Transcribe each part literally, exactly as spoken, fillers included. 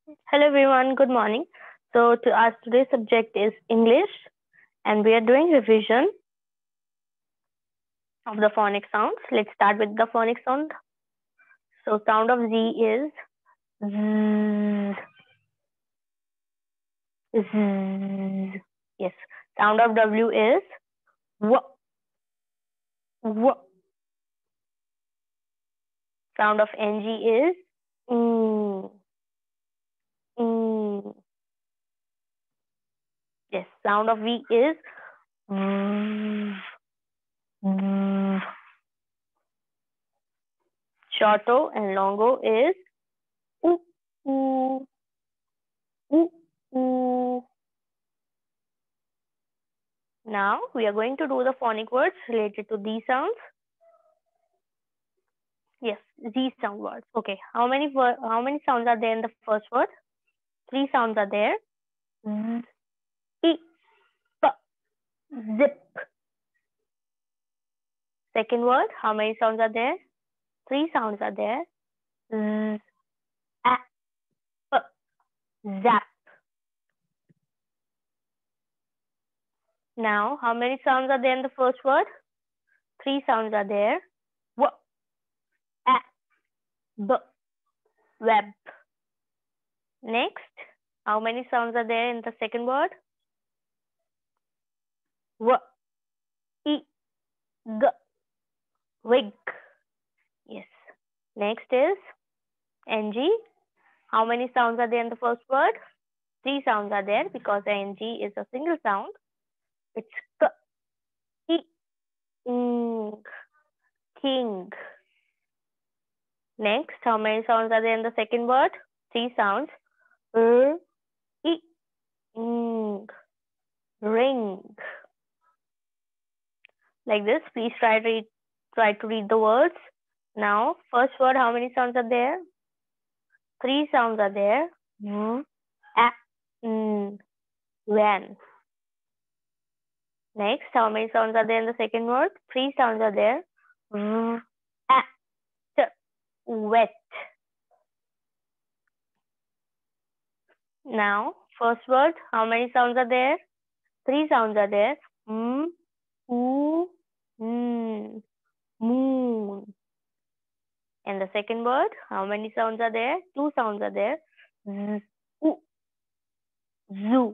Hello everyone, good morning. So to our today's subject is English and we are doing revision of the phonic sounds. Let's start with the phonic sound. So sound of Z is Z. Z. Yes. Sound of W is W. W. Sound of N G is mm. Mm. Yes. Sound of V is V. V. Short O and long O is oo, oo, oo, oo. Now we are going to do the phonic words related to these sounds. Yes, these sound words. Okay, how many how many sounds are there in the first word? Three sounds are there. Z, I, P, zip. Second word, how many sounds are there? Three sounds are there. Z, A, P, zap. Now, how many sounds are there in the first word? Three sounds are there. W, A, B, web. Next, how many sounds are there in the second word? W, I, G, wig. Yes. Next is N G. How many sounds are there in the first word? Three sounds are there because N G is a single sound. It's K, I, ing, king. Next, how many sounds are there in the second word? Three sounds. R, I, ing, ring. Like this, please try to read, try to read the words. Now, first word, how many sounds are there? Three sounds are there. V, A, N, when. Next, how many sounds are there in the second word? Three sounds are there. V, A, T, wet. Now, first word, how many sounds are there? Three sounds are there. M, oo, n, moon. And the second word, how many sounds are there? Two sounds are there. Z, oo, zoo.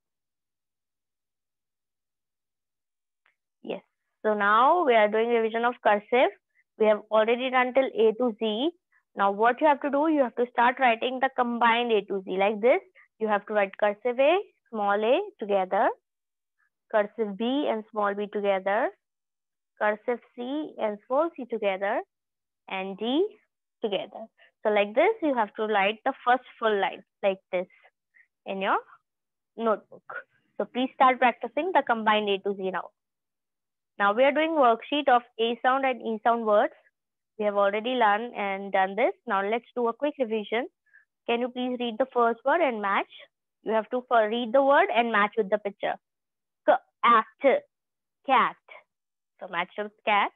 Yes. So now we are doing revision of cursive. We have already done till A to Z. Now what you have to do, you have to start writing the combined A to Z like this. You have to write cursive A, small a together, cursive B and small b together, cursive C and small c together, and D together. So like this, you have to write the first full line like this in your notebook. So please start practicing the combined A to Z now. Now we are doing worksheet of A sound and E sound words. We have already learned and done this. Now let's do a quick revision. Can you please read the first word and match? You have to read the word and match with the picture. Cat, cat. So match with cat.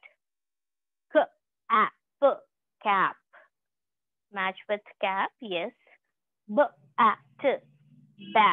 Cap, cap. Match with cap, yes. Bat, bat.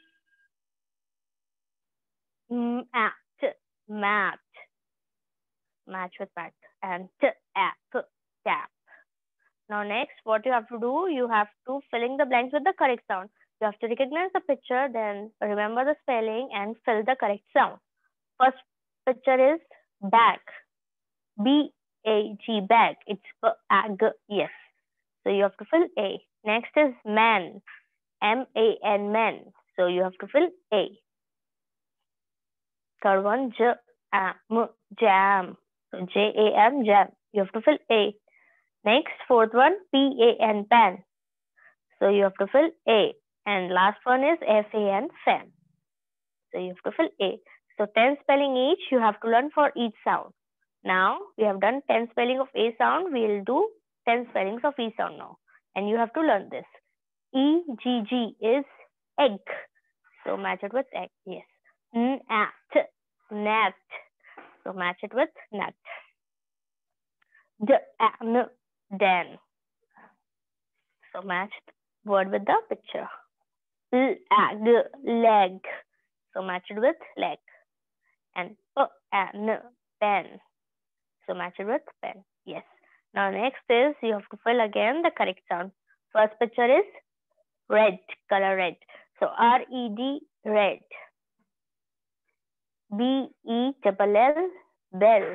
Mat, mat. Match with bat. And tap, tap. Now next, what you have to do, you have to fill in the blanks with the correct sound. You have to recognize the picture, then remember the spelling and fill the correct sound. First picture is bag. B A G, bag. It's B A G, yes. So you have to fill A. Next is man. M A N, man. So you have to fill A. Third one, J A M, jam. So J A M, jam. You have to fill A. Next, fourth one, P A N, pan. So you have to fill A. And last one is F A N, fan. So you have to fill A. So ten spelling each, you have to learn for each sound. Now, we have done ten spelling of A sound. We will do ten spellings of E sound now. And you have to learn this. E G G is egg. So match it with egg, yes. Nat, nat. So match it with nut. D, an, dan. So match word with the picture. Leg, leg. So match it with leg. And p and n, pen. So match it with pen. Yes. Now next is you have to fill again the correct sound. First picture is red, color red. So R E D, red. B E double L, bell.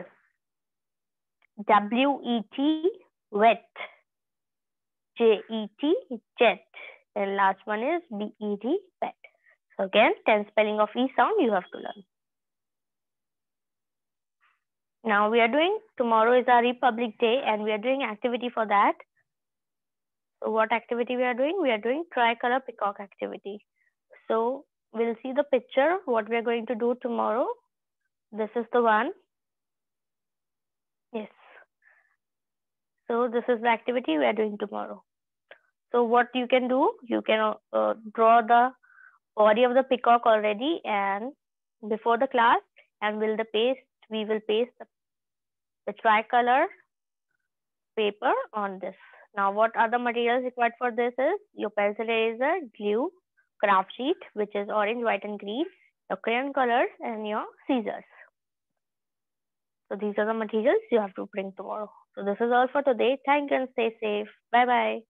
W E T, wet. J E T, jet. And last one is B E D, pet. So again, ten spelling of each sound you have to learn. Now we are doing, tomorrow is our Republic Day and we are doing activity for that. So what activity we are doing? We are doing tricolor peacock activity. So we'll see the picture, what we are going to do tomorrow. This is the one. Yes. So this is the activity we are doing tomorrow. So what you can do, you can uh, draw the body of the peacock already and before the class, and will the paste, we will paste the, the tricolor paper on this. Now what other materials required for this is your pencil eraser, glue, craft sheet, which is orange, white and green, your crayon colors and your scissors. So these are the materials you have to bring tomorrow. So this is all for today. Thank you and stay safe. Bye bye.